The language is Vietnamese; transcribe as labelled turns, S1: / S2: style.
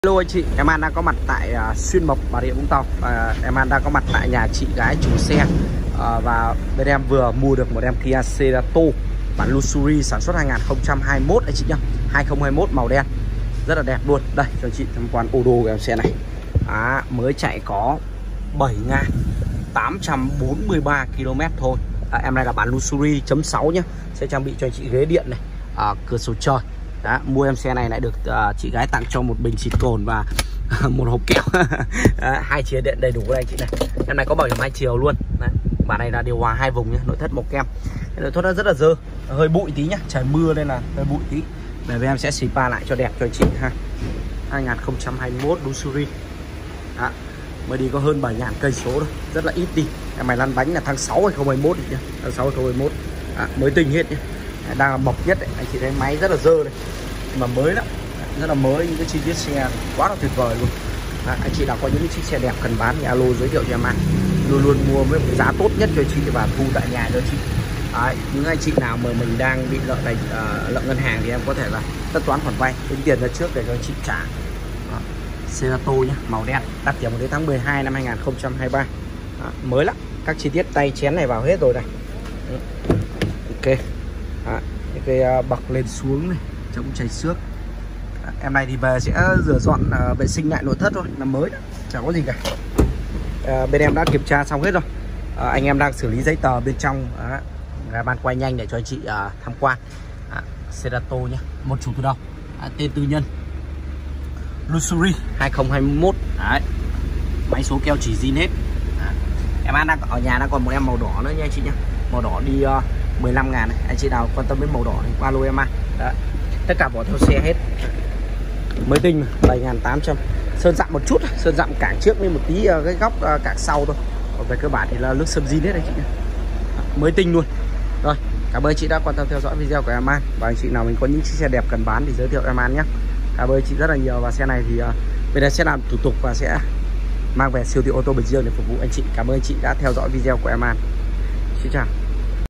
S1: Hello anh chị, em An đang có mặt tại Xuyên Mộc, Bà Rịa Vũng Tàu. Em An đang có mặt tại nhà chị gái chủ xe, và bên em vừa mua được một em Kia Cerato bản Luxury sản xuất 2021 anh chị nhá, 2021 màu đen rất là đẹp luôn. Đây cho anh chị tham quan ô tô của em xe này. Mới chạy có 7.843 km thôi. Em này là bản Luxury chấm 6 nhá, sẽ trang bị cho anh chị ghế điện này, cửa sổ trời. Đó, mua em xe này lại được chị gái tặng cho một bình xịt cồn và một hộp kẹo. 2 chìa điện đầy đủ đây anh chị này. Em này có bảo hiểm 2 chiều luôn. Đấy, bản này là điều hòa 2 vùng nhé, nội thất màu kem. Nội thất nó rất là dơ, hơi bụi tí nhá, trời mưa nên là hơi bụi tí. Để em sẽ xịt pa lại cho đẹp cho anh chị ha. 2021 Luxury. Đó, mới đi có hơn 7.000 cây số thôi, rất là ít đi. Em này lăn bánh là tháng 6 2021 nhá, tháng 6 2021. Mới tinh hết nhá. Đang là mộc nhất đấy. Anh chị thấy máy rất là dơ đây mà mới lắm, rất là mới, những cái chi tiết xe quá là tuyệt vời luôn. Anh chị nào có những chiếc xe đẹp cần bán thì alo giới thiệu cho em ăn, luôn luôn mua với một giá tốt nhất cho chị và thu tại nhà cho chị. Những anh chị nào mà mình đang bị nợ ngân hàng thì em có thể là tất toán khoản vay, tính tiền ra trước để cho anh chị trả. Cerato nhé, màu đen, đắt tiền đến tháng 12 năm 2023. Mới lắm, các chi tiết tay chén này vào hết rồi này. Ok. Những cái bậc lên xuống này, chống chảy xước. Em này thì về sẽ rửa dọn vệ sinh lại nội thất thôi, là mới đó, chẳng có gì cả. Bên em đã kiểm tra xong hết rồi. Anh em đang xử lý giấy tờ bên trong. Ban quay nhanh để cho anh chị tham quan. Cerato nhé, một chủ từ đâu, tên tư nhân, Luxury 2021. Đấy, máy số keo chỉ zin hết. Em đang ở nhà đang còn một em màu đỏ nữa nha anh chị nhé, màu đỏ đi 15.000 này. Anh chị nào quan tâm đến màu đỏ thì qua alo em ăn. Tất cả vỏ theo xe hết, mới tinh 7.800. Sơn dặm một chút, sơn dặm cảng trước với một tí cái góc cảng sau thôi. Còn về cơ bản thì là nước sâm zin hết anh chị nhé, mới tinh luôn. Rồi, cảm ơn chị đã quan tâm theo dõi video của em An. Và anh chị nào mình có những chiếc xe đẹp cần bán thì giới thiệu em An nhé. Cảm ơn chị rất là nhiều. Và xe này thì bên đây sẽ làm thủ tục và sẽ mang về siêu thị ô tô Bình Dương để phục vụ anh chị. Cảm ơn chị đã theo dõi video của em An. Xin chào.